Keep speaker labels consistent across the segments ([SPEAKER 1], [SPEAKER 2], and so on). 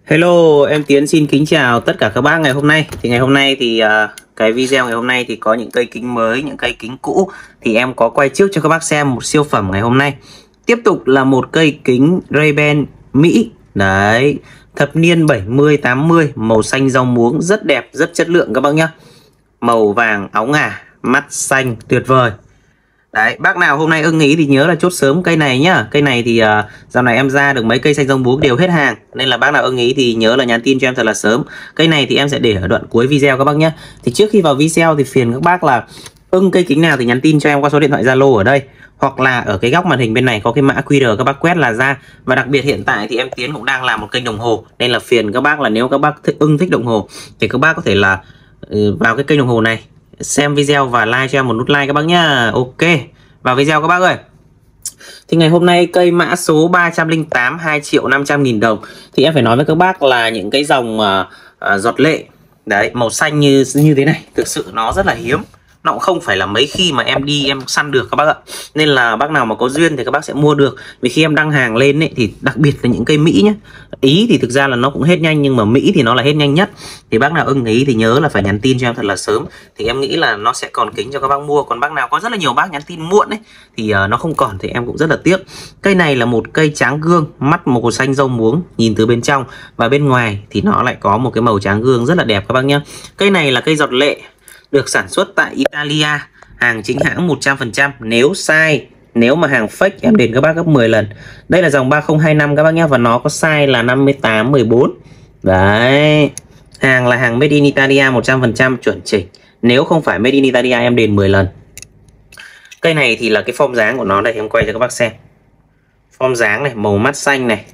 [SPEAKER 1] Hello, em Tiến xin kính chào tất cả các bác ngày hôm nay. Ngày hôm nay thì cái video ngày hôm nay thì có những cây kính mới, những cây kính cũ thì em có quay trước cho các bác xem một siêu phẩm ngày hôm nay. Tiếp tục là một cây kính Ray-Ban Mỹ. Đấy, thập niên 70 80, màu xanh rau muống rất đẹp, rất chất lượng các bác nhá. Màu vàng óng ả, mắt xanh tuyệt vời. Đấy, bác nào hôm nay ưng ý thì nhớ là chốt sớm cây này nhá. Cây này thì dạo này em ra được mấy cây xanh rau muống đều hết hàng, nên là bác nào ưng ý thì nhớ là nhắn tin cho em thật là sớm. Cây này thì em sẽ để ở đoạn cuối video các bác nhé. Thì trước khi vào video thì phiền các bác là ưng cây kính nào thì nhắn tin cho em qua số điện thoại Zalo ở đây, hoặc là ở cái góc màn hình bên này có cái mã QR các bác quét là ra. Và đặc biệt hiện tại thì em Tiến cũng đang làm một kênh đồng hồ, nên là phiền các bác là nếu các bác thích đồng hồ thì các bác có thể là vào cái kênh đồng hồ này xem video và like cho em một nút like các bác nhá. Ok, vào video các bác ơi. Thì ngày hôm nay cây mã số 308 2.500.000 đồng. Thì em phải nói với các bác là những cái dòng giọt lệ đấy, màu xanh như thế này thực sự nó rất là hiếm. Nó cũng không phải là mấy khi mà em đi em săn được các bác ạ. Nên là bác nào mà có duyên thì các bác sẽ mua được. Vì khi em đăng hàng lên ấy, thì đặc biệt là những cây Mỹ nhé. Ý thì thực ra là nó cũng hết nhanh, nhưng mà Mỹ thì nó là hết nhanh nhất. Thì bác nào ưng ý thì nhớ là phải nhắn tin cho em thật là sớm. Thì em nghĩ là nó sẽ còn kính cho các bác mua. Còn bác nào có rất là nhiều bác nhắn tin muộn ấy thì nó không còn thì em cũng rất là tiếc. Cây này là một cây tráng gương, mắt màu xanh rau muống, nhìn từ bên trong và bên ngoài thì nó lại có một cái màu tráng gương rất là đẹp các bác nhé. Cây này là cây giọt lệ, được sản xuất tại Italia, hàng chính hãng 100%. Nếu mà hàng fake em đền các bác gấp 10 lần. Đây là dòng 3025 các bác nhé, và nó có size là 58 14. Đấy, hàng là hàng made in Italia 100% chuẩn chỉnh. Nếu không phải made in Italia em đền 10 lần. Cây này thì là cái form dáng của nó đây, em quay cho các bác xem. Form dáng này, màu mắt xanh này,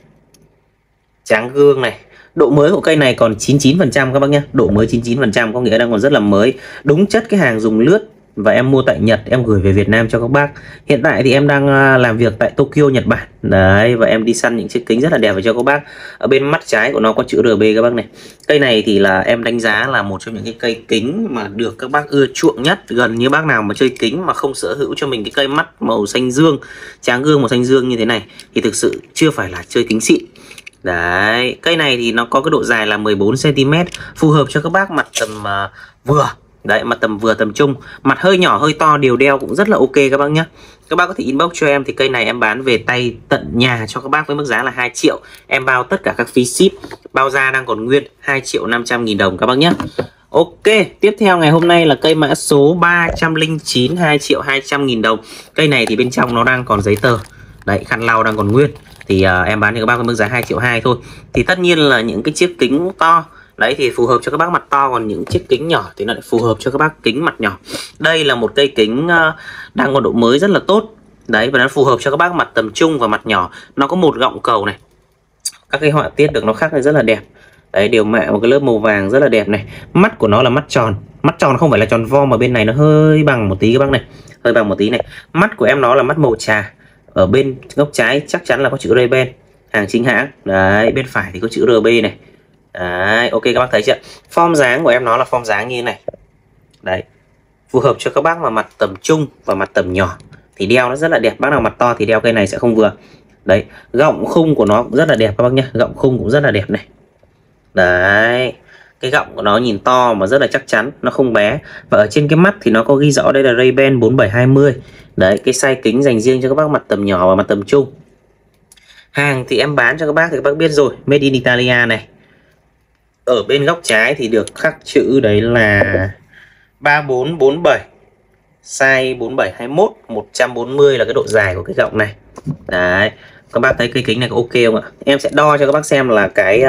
[SPEAKER 1] tráng gương này. Độ mới của cây này còn 99% các bác nhé. Độ mới 99% có nghĩa đang còn rất là mới. Đúng chất cái hàng dùng lướt. Và em mua tại Nhật, em gửi về Việt Nam cho các bác. Hiện tại thì em đang làm việc tại Tokyo, Nhật Bản. Đấy, và em đi săn những chiếc kính rất là đẹp cho các bác. Ở bên mắt trái của nó có chữ RB các bác này. Cây này thì là em đánh giá là một trong những cái cây kính mà được các bác ưa chuộng nhất. Gần như bác nào mà chơi kính mà không sở hữu cho mình cái cây mắt màu xanh dương, tráng gương màu xanh dương như thế này thì thực sự chưa phải là chơi kính xịn. Đấy, cây này thì nó có cái độ dài là 14 cm, phù hợp cho các bác mặt tầm vừa. Đấy, mặt tầm vừa tầm trung, mặt hơi nhỏ hơi to đều đeo cũng rất là ok các bác nhé. Các bác có thể inbox cho em thì cây này em bán về tay tận nhà cho các bác với mức giá là 2 triệu. Em bao tất cả các phí ship, bao ra đang còn nguyên 2.500.000 đồng các bác nhé. Ok, tiếp theo ngày hôm nay là cây mã số 309 2.200.000 đồng. Cây này thì bên trong nó đang còn giấy tờ. Đấy, khăn lau đang còn nguyên. Thì em bán cho các bác với mức giá 2,2 triệu thôi. Thì tất nhiên là những cái chiếc kính to đấy thì phù hợp cho các bác mặt to, còn những chiếc kính nhỏ thì nó lại phù hợp cho các bác kính mặt nhỏ. Đây là một cây kính đang có độ mới rất là tốt. Đấy, và nó phù hợp cho các bác mặt tầm trung và mặt nhỏ. Nó có một gọng cầu này. Các cái họa tiết được nó khắc rất là đẹp. Đấy, đều mạ một cái lớp màu vàng rất là đẹp này. Mắt của nó là mắt tròn. Mắt tròn không phải là tròn vo mà bên này nó hơi bằng một tí các bác này. Hơi bằng một tí này. Mắt của em nó là mắt màu trà. Ở bên góc trái chắc chắn là có chữ Ray-Ban, hàng chính hãng. Đấy, bên phải thì có chữ RB này. Đấy, ok các bác thấy chưa? Form dáng của em nó là form dáng như thế này. Đấy, phù hợp cho các bác mà mặt tầm trung và mặt tầm nhỏ thì đeo nó rất là đẹp. Bác nào mặt to thì đeo cây này sẽ không vừa. Đấy, gọng khung của nó cũng rất là đẹp các bác nhé. Gọng khung cũng rất là đẹp này. Đấy, cái gọng của nó nhìn to mà rất là chắc chắn, nó không bé. Và ở trên cái mắt thì nó có ghi rõ đây là Ray-Ban 4720. Đấy, cái size kính dành riêng cho các bác mặt tầm nhỏ và mặt tầm trung. Hàng thì em bán cho các bác thì các bác biết rồi, made in Italia này. Ở bên góc trái thì được khắc chữ đấy là 3447, size 4721, 140 là cái độ dài của cái gọng này. Đấy, các bác thấy cây kính này có ok không ạ? Em sẽ đo cho các bác xem là cái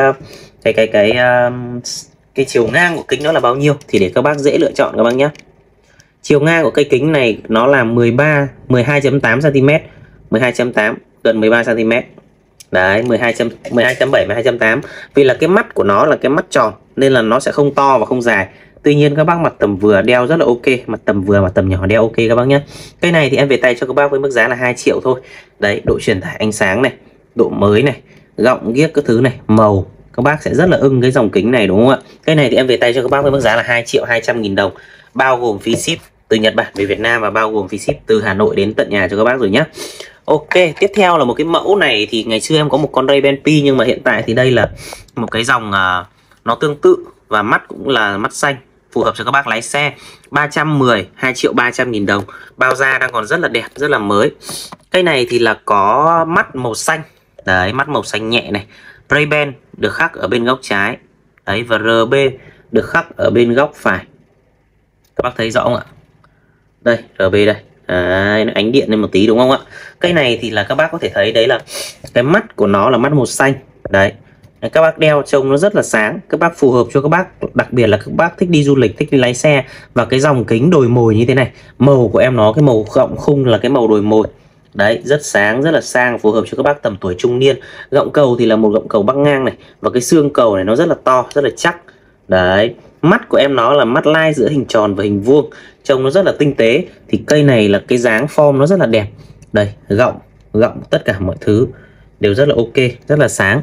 [SPEAKER 1] chiều ngang của kính nó là bao nhiêu thì để các bác dễ lựa chọn các bác nhé. Chiều ngang của cây kính này nó là 12.8 cm, 12.8 gần 13 cm. Đấy, 12.7 12.8. Vì là cái mắt của nó là cái mắt tròn nên là nó sẽ không to và không dài. Tuy nhiên các bác mặt tầm vừa đeo rất là ok, mặt tầm vừa mặt tầm nhỏ đeo ok các bác nhé. Cây này thì em về tay cho các bác với mức giá là 2 triệu thôi. Đấy, độ truyền tải ánh sáng này, độ mới này, gọng ghiếc các thứ này, màu các bác sẽ rất là ưng cái dòng kính này đúng không ạ? Cây này thì em về tay cho các bác với mức giá là 2.200.000 đồng, bao gồm phí ship từ Nhật Bản về Việt Nam và bao gồm phí ship từ Hà Nội đến tận nhà cho các bác rồi nhé. Ok, tiếp theo là một cái mẫu này thì ngày xưa em có một con Ray-Ban Pi, nhưng mà hiện tại thì đây là một cái dòng nó tương tự và mắt cũng là mắt xanh, phù hợp cho các bác lái xe. 310, 2.300.000 đồng. Bao da đang còn rất là đẹp, rất là mới. Cây này thì là có mắt màu xanh. Đấy, mắt màu xanh nhẹ này. Ray-Ban được khắc ở bên góc trái. Đấy, và RB được khắc ở bên góc phải. Các bác thấy rõ không ạ? Đây, RB đây. Đấy, nó ánh điện lên một tí đúng không ạ? Cây này thì là các bác có thể thấy đấy là cái mắt của nó là mắt màu xanh. Đấy, các bác đeo trông nó rất là sáng. Các bác phù hợp cho các bác, đặc biệt là các bác thích đi du lịch, thích đi lái xe. Và cái dòng kính đồi mồi như thế này, màu của em nó, cái màu gọng khung là cái màu đồi mồi. Đấy, rất sáng, rất là sang, phù hợp cho các bác tầm tuổi trung niên. Gọng cầu thì là một gọng cầu bắc ngang này. Và cái xương cầu này nó rất là to, rất là chắc. Đấy, mắt của em nó là mắt lai giữa hình tròn và hình vuông, trông nó rất là tinh tế. Thì cây này là cái dáng form nó rất là đẹp. Đây, gọng tất cả mọi thứ đều rất là ok, rất là sáng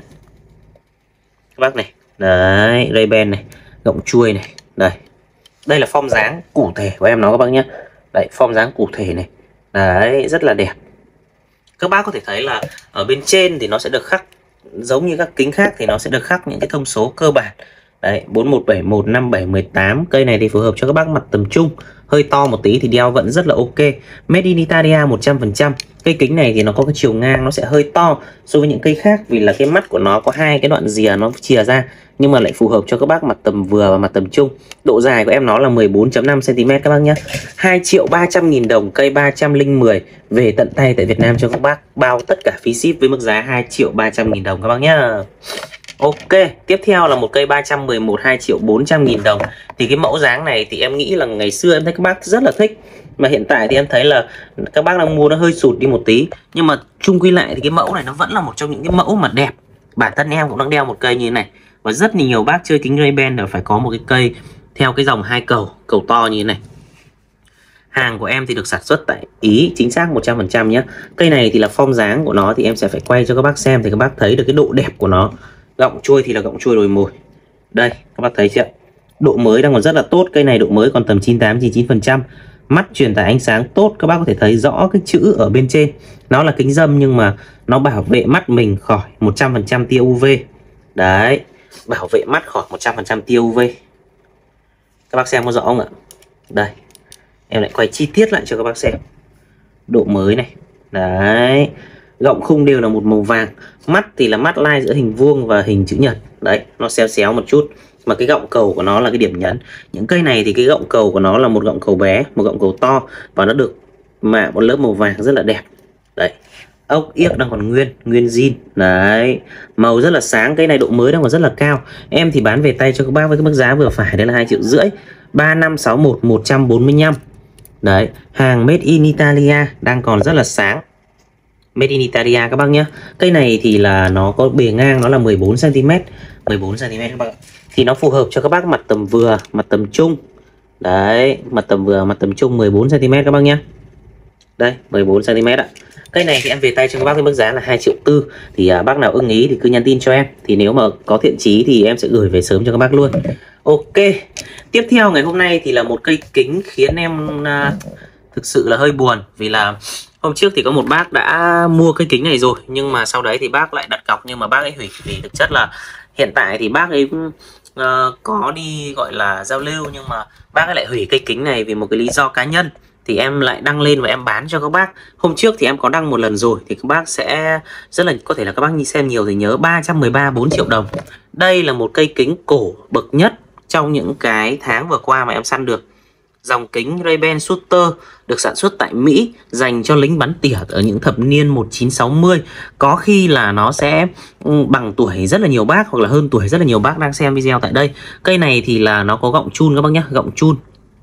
[SPEAKER 1] các bác này. Đấy, Ray-Ban này, gọng chuôi này. Đây là form dáng cụ thể của em nó các bác nhé. Đấy, form dáng cụ thể này. Đấy, rất là đẹp. Các bác có thể thấy là ở bên trên thì nó sẽ được khắc, giống như các kính khác thì nó sẽ được khắc những cái thông số cơ bản. Đấy, 4171, 5718. Cây này thì phù hợp cho các bác mặt tầm trung, hơi to một tí thì đeo vẫn rất là ok. Made in Italia 100%. Cây kính này thì nó có cái chiều ngang nó sẽ hơi to so với những cây khác, vì là cái mắt của nó có hai cái đoạn rìa nó chìa ra, nhưng mà lại phù hợp cho các bác mặt tầm vừa và mặt tầm trung. Độ dài của em nó là 14.5 cm các bác nhé. 2.300.000 đồng, cây 310 về tận tay tại Việt Nam cho các bác, bao tất cả phí ship với mức giá 2.300.000 đồng các bác nhé. Ok, tiếp theo là một cây 311, 2.400.000 đồng. Thì cái mẫu dáng này thì em nghĩ là ngày xưa em thấy các bác rất là thích, mà hiện tại thì em thấy là các bác đang mua nó hơi sụt đi một tí. Nhưng mà chung quy lại thì cái mẫu này nó vẫn là một trong những cái mẫu mà đẹp. Bản thân em cũng đang đeo một cây như thế này, và rất nhiều bác chơi kính Ray-Ban đều phải có một cái cây theo cái dòng hai cầu to như thế này. Hàng của em thì được sản xuất tại Ý, chính xác 100% nhé. Cây này thì là form dáng của nó thì em sẽ phải quay cho các bác xem thì các bác thấy được cái độ đẹp của nó. Gọng chuôi thì là gọng chuôi đồi mồi. Đây, các bác thấy chưa? Độ mới đang còn rất là tốt. Cây này độ mới còn tầm 98-99%. Mắt truyền tải ánh sáng tốt. Các bác có thể thấy rõ cái chữ ở bên trên. Nó là kính râm nhưng mà nó bảo vệ mắt mình khỏi 100% tia UV. Đấy, bảo vệ mắt khỏi 100% tia UV. Các bác xem có rõ không ạ? Đây, em lại quay chi tiết lại cho các bác xem. Độ mới này. Đấy, gọng khung đều là một màu vàng. Mắt thì là mắt lai giữa hình vuông và hình chữ nhật. Đấy, nó xéo xéo một chút, mà cái gọng cầu của nó là cái điểm nhấn. Những cây này thì cái gọng cầu của nó là một gọng cầu bé, một gọng cầu to, và nó được mạ một lớp màu vàng rất là đẹp. Đấy, ốc yếc đang còn nguyên zin. Đấy, màu rất là sáng. Cây này độ mới đang còn rất là cao. Em thì bán về tay cho các bác với cái mức giá vừa phải, đấy là 2,5 triệu. 3561, 145. Đấy, hàng made in Italia đang còn rất là sáng. Made in Italia các bác nhé. Cây này thì là nó có bề ngang nó là 14 cm. 14 cm các bác ạ. Thì nó phù hợp cho các bác mặt tầm vừa, mặt tầm trung. Đấy, mặt tầm vừa, mặt tầm trung 14 cm các bác nhé. Đây, 14 cm ạ. Cây này thì em về tay cho các bác với mức giá là 2,4 triệu. Thì bác nào ưng ý thì cứ nhắn tin cho em. Thì nếu mà có thiện chí thì em sẽ gửi về sớm cho các bác luôn. Ok. Tiếp theo ngày hôm nay thì là một cây kính khiến em thực sự là hơi buồn. Vì là hôm trước thì có một bác đã mua cây kính này rồi, nhưng mà sau đấy thì bác lại đặt cọc nhưng mà bác ấy hủy. Vì thực chất là hiện tại thì bác ấy có đi gọi là giao lưu, nhưng mà bác ấy lại hủy cây kính này vì một cái lý do cá nhân. Thì em lại đăng lên và em bán cho các bác. Hôm trước thì em có đăng một lần rồi, thì các bác sẽ rất là có thể là các bác xem nhiều thì nhớ 313, 4 triệu đồng. Đây là một cây kính cổ bậc nhất trong những cái tháng vừa qua mà em săn được. Dòng kính Ray-Ban Shooter được sản xuất tại Mỹ, dành cho lính bắn tỉa ở những thập niên 1960. Có khi là nó sẽ bằng tuổi rất là nhiều bác, hoặc là hơn tuổi rất là nhiều bác đang xem video tại đây. Cây này thì là nó có gọng chun các bác nhé, gọng chun.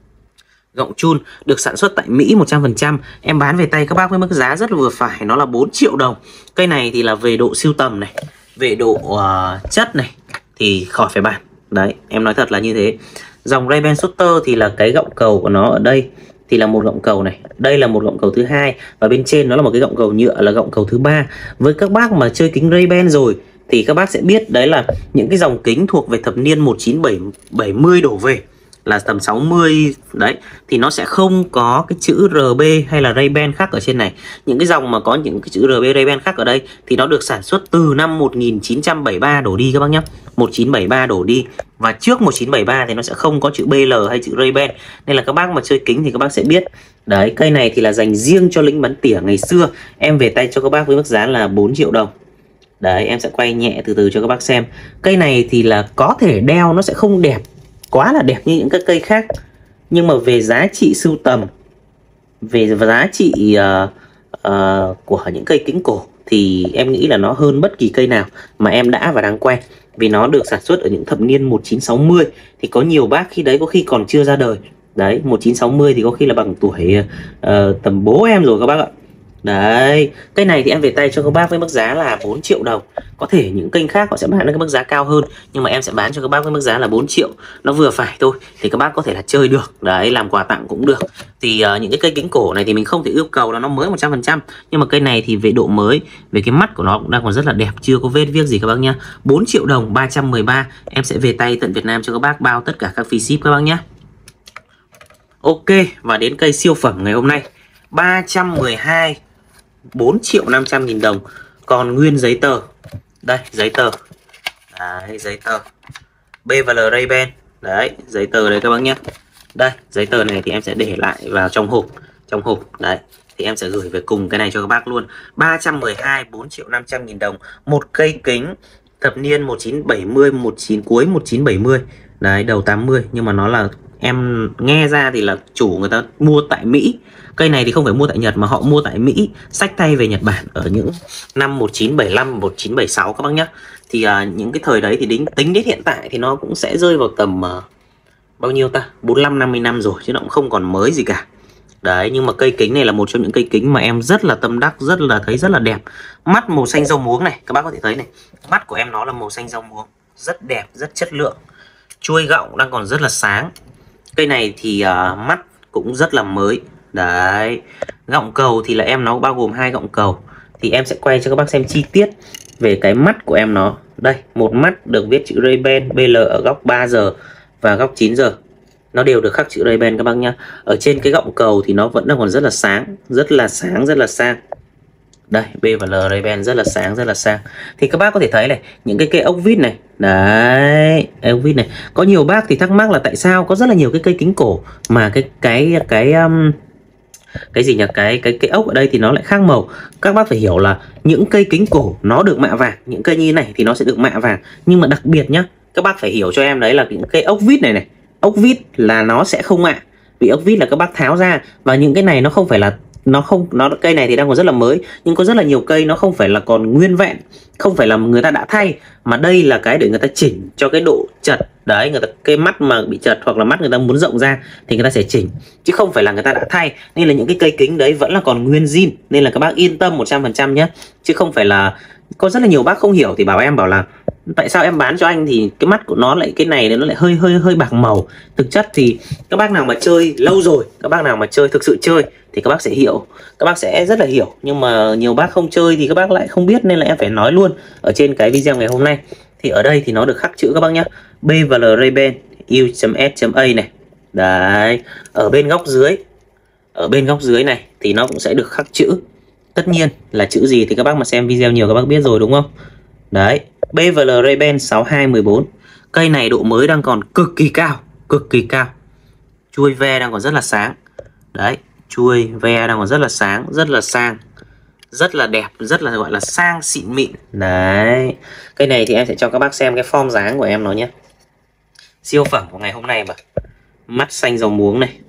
[SPEAKER 1] Gọng chun được sản xuất tại Mỹ 100%. Em bán về tay các bác với mức giá rất là vừa phải, nó là 4 triệu đồng. Cây này thì là về độ sưu tầm này, về độ chất này thì khỏi phải bàn. Đấy, em nói thật là như thế. Dòng Ray-Ban Shooter thì là cái gọng cầu của nó ở đây thì là một gọng cầu này, đây là một gọng cầu thứ hai, và bên trên nó là một cái gọng cầu nhựa là gọng cầu thứ ba. Với các bác mà chơi kính Ray-Ban rồi thì các bác sẽ biết đấy là những cái dòng kính thuộc về thập niên 1970 đổ về là tầm 60 đấy, thì nó sẽ không có cái chữ RB hay là Ray-Ban khác ở trên này. Những cái dòng mà có những cái chữ RB Ray-Ban khác ở đây thì nó được sản xuất từ năm 1973 đổ đi các bác nhé, 1973 đổ đi. Và trước 1973 thì nó sẽ không có chữ BL hay chữ Ray-Ban, nên là các bác mà chơi kính thì các bác sẽ biết. Đấy, cây này thì là dành riêng cho lính bắn tỉa ngày xưa. Em về tay cho các bác với mức giá là 4 triệu đồng. Đấy, em sẽ quay nhẹ từ từ cho các bác xem. Cây này thì là có thể đeo nó sẽ không đẹp, quá là đẹp như những các cây khác, nhưng mà về giá trị sưu tầm, về giá trị của những cây kính cổ thì em nghĩ là nó hơn bất kỳ cây nào mà em đã và đang quay. Vì nó được sản xuất ở những thập niên 1960, thì có nhiều bác khi đấy có khi còn chưa ra đời. Đấy, 1960 thì có khi là bằng tuổi tầm bố em rồi các bác ạ. Đấy, cây này thì em về tay cho các bác với mức giá là 4 triệu đồng. Có thể những kênh khác họ sẽ bán với cái mức giá cao hơn, nhưng mà em sẽ bán cho các bác với mức giá là 4 triệu. Nó vừa phải thôi, thì các bác có thể là chơi được. Đấy, làm quà tặng cũng được. Thì những cái cây kính cổ này thì mình không thể yêu cầu là nó mới 100%. Nhưng mà cây này thì về độ mới, về cái mắt của nó cũng đang còn rất là đẹp, chưa có vết viết gì các bác nhá. 4 triệu đồng 313, em sẽ về tay tận Việt Nam cho các bác, bao tất cả các phí ship các bác nhé. Ok, và đến cây siêu phẩm ngày hôm nay 312 4.500.000 đồng. Còn nguyên giấy tờ. Đây, giấy tờ. Đấy, giấy tờ BL Ray-Ban. Đấy, giấy tờ đấy các bác nhé. Đây, giấy tờ này thì em sẽ để lại vào trong hộp. Trong hộp, đấy. Thì em sẽ gửi về cùng cái này cho các bác luôn. 312 4.500.000 đồng. Một cây kính thập niên 1970, cuối 1970. Đấy, đầu 80. Nhưng mà nó là, em nghe ra thì là chủ người ta mua tại Mỹ. Cây này thì không phải mua tại Nhật mà họ mua tại Mỹ, xách tay về Nhật Bản ở những năm 1975, 1976 các bác nhé. Thì những cái thời đấy thì tính đến hiện tại thì nó cũng sẽ rơi vào tầm bao nhiêu ta? 45-50 năm rồi, chứ nó cũng không còn mới gì cả. Đấy, nhưng mà cây kính này là một trong những cây kính mà em rất là tâm đắc, thấy rất là đẹp. Mắt màu xanh rau muống này, các bác có thể thấy này. Mắt của em nó là màu xanh rau muống, rất đẹp, rất chất lượng. Chuôi gọng đang còn rất là sáng. Cây này thì mắt cũng rất là mới. Đấy, gọng cầu thì là em nó bao gồm 2 gọng cầu. Thì em sẽ quay cho các bác xem chi tiết về cái mắt của em nó. Đây, một mắt được viết chữ Ray-Ban BL ở góc 3 giờ và góc 9 giờ. Nó đều được khắc chữ Ray-Ban các bác nhá. Ở trên cái gọng cầu thì nó vẫn đang còn rất là sáng, rất là sang. Đây, B và L Ray-Ban rất là sáng. Thì các bác có thể thấy này, những cái ốc vít này. Đấy, ốc vít này. Có nhiều bác thì thắc mắc là tại sao có rất là nhiều cái cây kính cổ mà cái gì nhỉ, cái ốc ở đây thì nó lại khác màu. Các bác phải hiểu là những cây kính cổ nó được mạ vàng, những cây như này thì nó sẽ được mạ vàng. Nhưng mà đặc biệt nhá, các bác phải hiểu cho em đấy là những cây ốc vít này, ốc vít là nó sẽ không mạ, vì ốc vít là các bác tháo ra. Và những cái này nó không phải là cây này thì đang còn rất là mới, nhưng có rất là nhiều cây nó không phải là còn nguyên vẹn, không phải là người ta đã thay, mà đây là cái để người ta chỉnh cho cái độ chật. Đấy, cái mắt mà bị chật hoặc là mắt người ta muốn rộng ra thì người ta sẽ chỉnh, chứ không phải là người ta đã thay. Nên là những cái cây kính đấy vẫn là còn nguyên zin, nên là các bác yên tâm 100% nhé. Chứ không phải là, có rất là nhiều bác không hiểu thì bảo là tại sao em bán cho anh thì cái mắt của nó lại, cái này nó lại hơi bạc màu. Thực chất thì các bác nào mà chơi lâu rồi, các bác nào mà thực sự chơi thì các bác sẽ hiểu, các bác sẽ rất là hiểu. Nhưng mà nhiều bác không chơi thì các bác lại không biết, nên là em phải nói luôn ở trên cái video ngày hôm nay. Thì ở đây thì nó được khắc chữ các bác nhé, B và L Ray-Ban U.S.A này. Đấy, ở bên góc dưới này thì nó cũng sẽ được khắc chữ. Tất nhiên là chữ gì thì các bác mà xem video nhiều các bác biết rồi đúng không? Đấy, B và L Ray-Ban 6214. Cây này độ mới đang còn cực kỳ cao. Chuôi ve đang còn rất là sáng. Đấy, chuôi ve đang còn rất là sáng, rất là sang, rất là đẹp, rất là gọi là sang xịn mịn. Đấy, cây này thì em sẽ cho các bác xem cái form dáng của em nó nhé. Siêu phẩm của ngày hôm nay mà. Mắt xanh dầu muống này.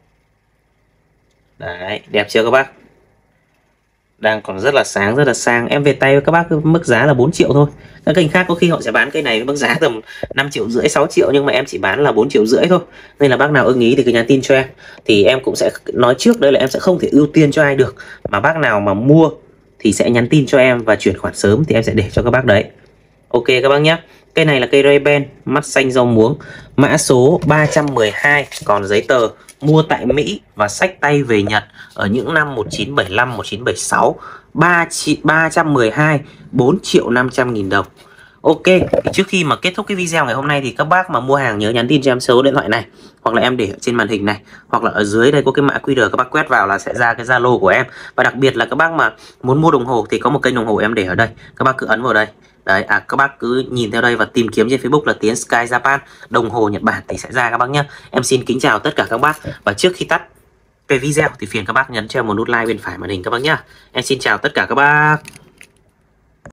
[SPEAKER 1] Đấy, đẹp chưa các bác? Đang còn rất là sáng, rất là sang. Em về tay với các bác mức giá là 4 triệu thôi. Các kênh khác có khi họ sẽ bán cây này với mức giá tầm 5 triệu rưỡi, 6 triệu, nhưng mà em chỉ bán là 4 triệu rưỡi thôi. Nên là bác nào ưng ý thì cứ nhắn tin cho em. Thì em cũng sẽ nói trước đây là em sẽ không thể ưu tiên cho ai được, mà bác nào mà mua thì sẽ nhắn tin cho em và chuyển khoản sớm thì em sẽ để cho các bác đấy. Ok các bác nhé. Cây này là cây Ray-Ban mắt xanh rau muống, mã số 312, còn giấy tờ mua tại Mỹ và xách tay về Nhật ở những năm 1975, 1976. 312 4.500.000 đồng. Ok, thì trước khi mà kết thúc cái video ngày hôm nay thì các bác mà mua hàng nhớ nhắn tin cho em số điện thoại này, hoặc là em để ở trên màn hình này, hoặc là ở dưới đây có cái mã QR, các bác quét vào là sẽ ra cái Zalo của em. Và đặc biệt là các bác mà muốn mua đồng hồ thì có một kênh đồng hồ em để ở đây, các bác cứ ấn vào đây. Đấy, các bác cứ nhìn theo đây và tìm kiếm trên Facebook là Tiến Sky Japan đồng hồ Nhật Bản thì sẽ ra các bác nhé. Em xin kính chào tất cả các bác, và trước khi tắt cái video thì phiền các bác nhấn cho một nút like bên phải màn hình các bác nhé. Em xin chào tất cả các bác.